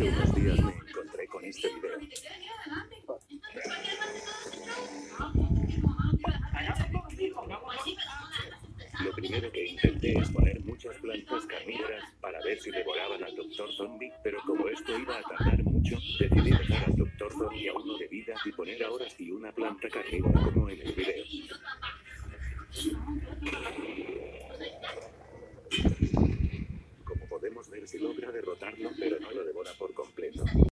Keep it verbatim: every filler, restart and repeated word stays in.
Hace unos días me encontré con este video. Lo primero que intenté es poner muchas plantas carnívoras para ver si devoraban al Doctor Zombie, pero como esto iba a tardar mucho, decidí dejar al Doctor Zombie a uno de vida y poner ahora sí una planta carnívora como en el video. Como podemos ver, si logra derrotarlo, pero no lo devora por completo.